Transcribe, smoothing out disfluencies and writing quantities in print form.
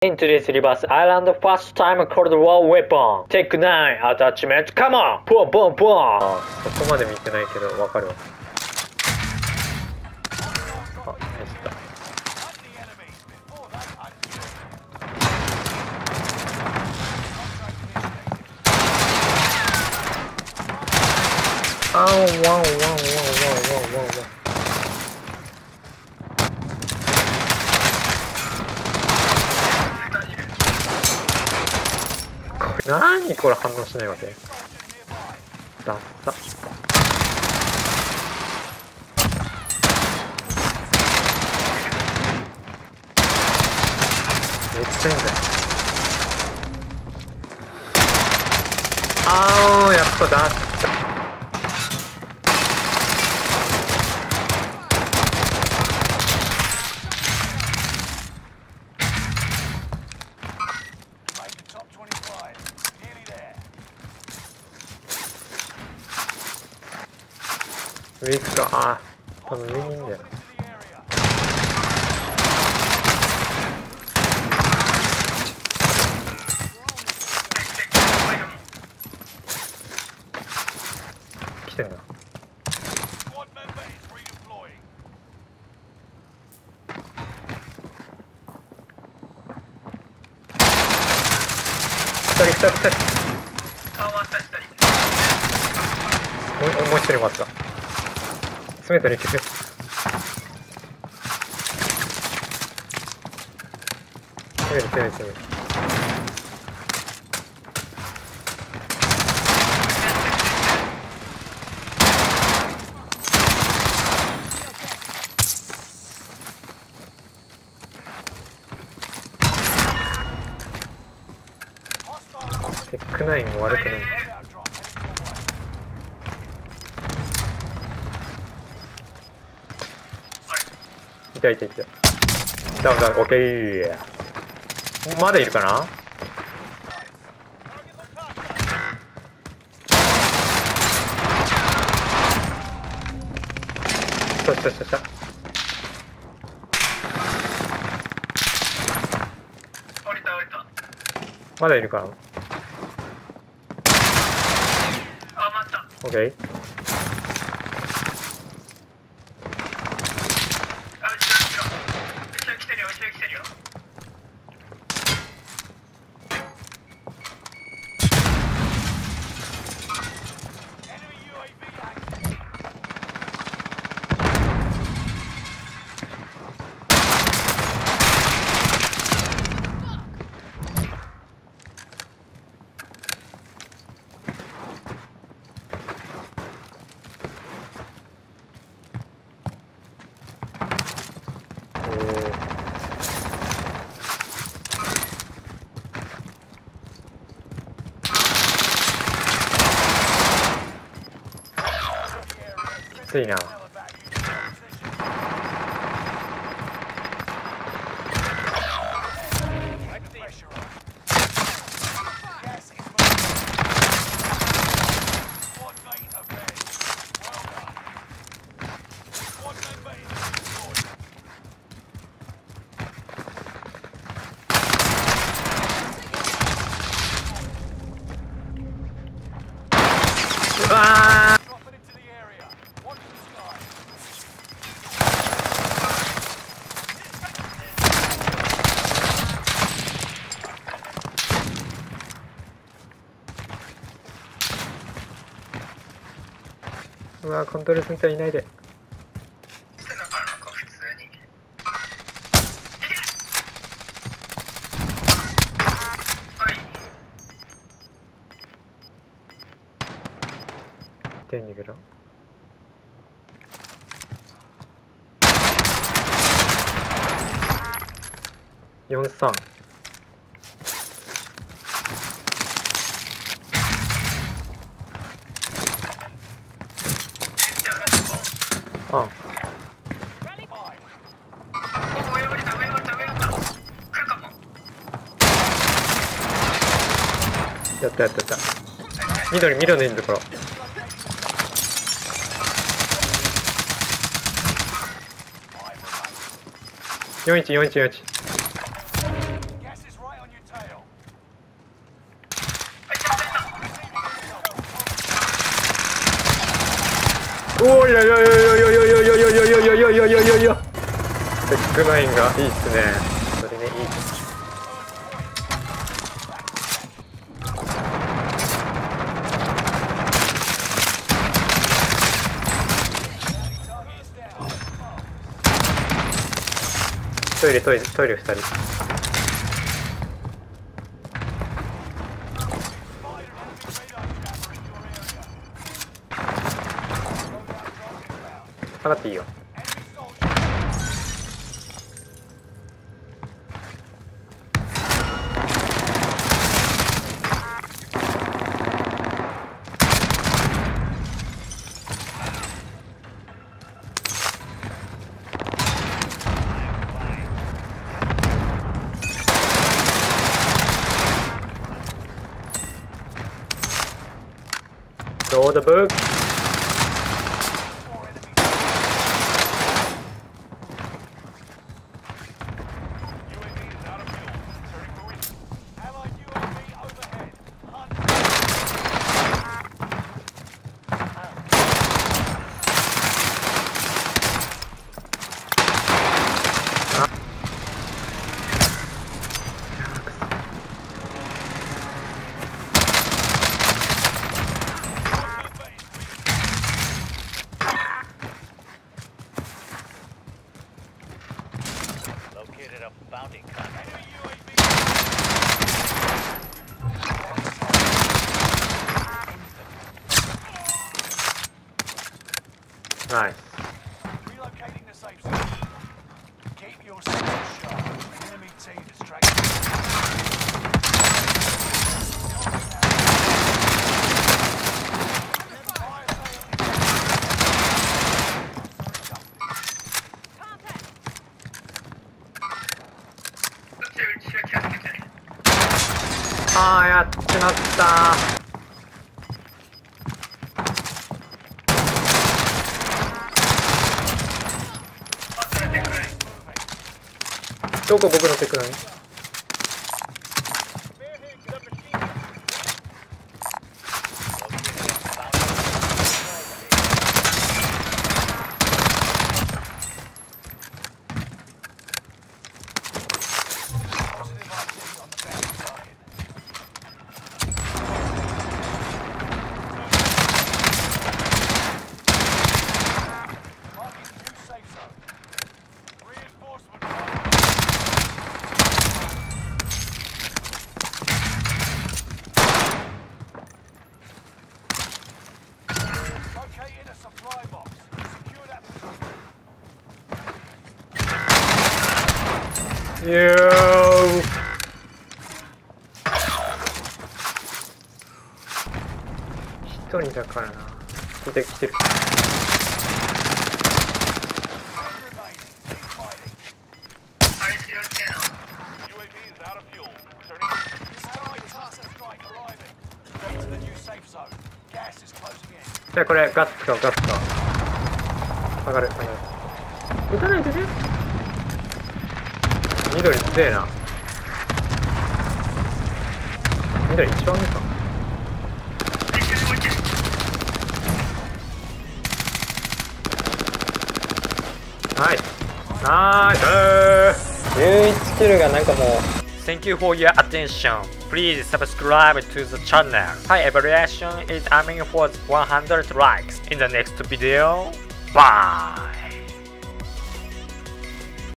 Into this reverse island first time Cold War weapon. Take 9 attachment. Come on! ポンポンポン。そこまで見てないけどわかるわ。あ、ミスった。あー、ワンワンワンワンワンワンワンワン。なにこれ反応しないわけ。ダッサ。めっちゃいいんだよ。あー、やっぱダッサ。上行くか。あー、多分上にいいんだよ。来てんだ。2人。もう一人もあった。スメートに行ける。攻める。テックナインも悪くない。いた。ダウン、オッケー。まだいるかな。した。まだいるかな。オッケー。きついな。うわー、うわー、コントロールセンターいないで。手に逃げろ。43。あ、やった。緑のいいところ。41。 おいやいやいやいやいやいやいやいやいやいやいやいやいやテックナインがいいっすね。それね、いいっす。トイレ2人。上がっていいよ。Throw the book. Nice. Relocating the safe zone. Keep your signals sharp. Enemy team distracted. Ah, やってなった。どこ僕のテクナイン？よー一人だからな。来てる。じゃあこれガッツか。上がる。撃たないでね。緑強えな。緑一番目か。ナイス11キルがなんかもう。Thank you for your attention. Please subscribe to the channel. High evaluation is aiming for 100 likes. In the next video, bye!